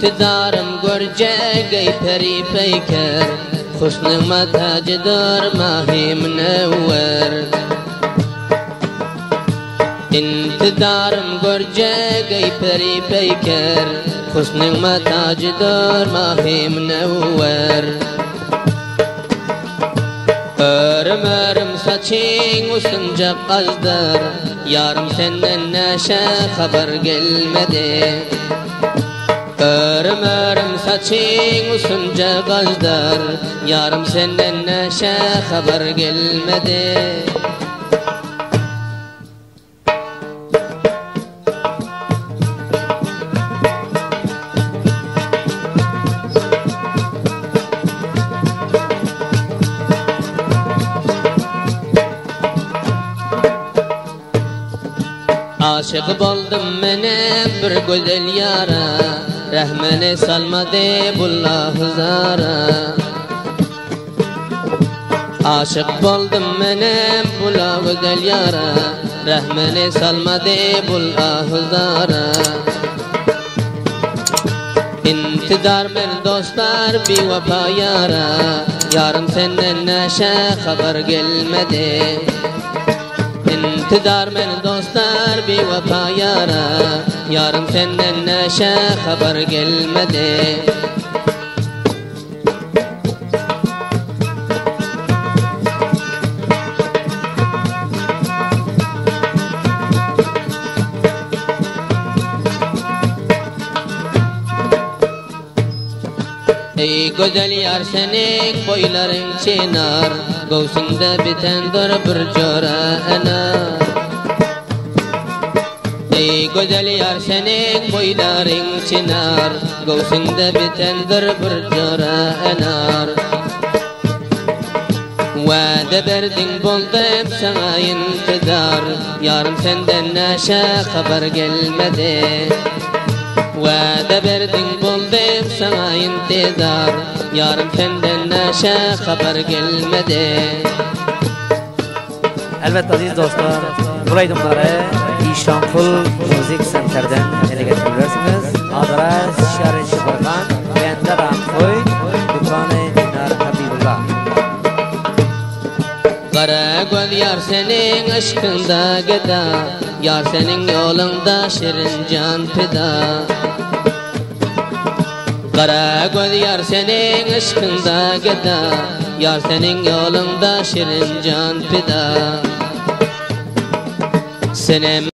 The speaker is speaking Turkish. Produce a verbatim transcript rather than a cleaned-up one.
انتظارم گرجه گی پری پیکر خوشنما تاجدار ماهی منور انتظارم گرجه گی پری پیکر خوشنما تاجدار ماهی منور Örüm örüm saçın usunca azdır Yarım senden neşe haber gelmedi Örüm örüm saçın usunca azdır Yarım senden neşe haber gelmedi Aşık buldum mene bir güzel yara Rahmeni salmadı bullahu zara Aşık buldum mene bula güzel yara Rahmeni salmadı bullahu zara İntidar men dostlar bir vefa yara Yarım senden neşe haber gelmedi İntidar men dostlar bir vefa yara Yarım senden neşe haber gelmedi Ey güzel yar senin boyların çınar Göğsünde bitendir bir cora enar Ey güzel yar senin boyların çınar Göğsünde bitendir bir cora enar Vade verdin buldum sana intizar Yarım senden neşe haber gelmedi Vade verdin buldum sana intizar Yarım senden neşe haber gelmedi Elbette aziz dostlar, bu aydınları İşankul Müzik Center'den ele getirebilirsiniz. Adres Şarj Barkan, Bender Ankoy, Dükkanı Dinar Habibullah. Kara göz yar senin aşkında geda Yar senin yolunda şirin can fida Kara göz yar senin aşkında geda Yar senin yolunda şirin can fida Senem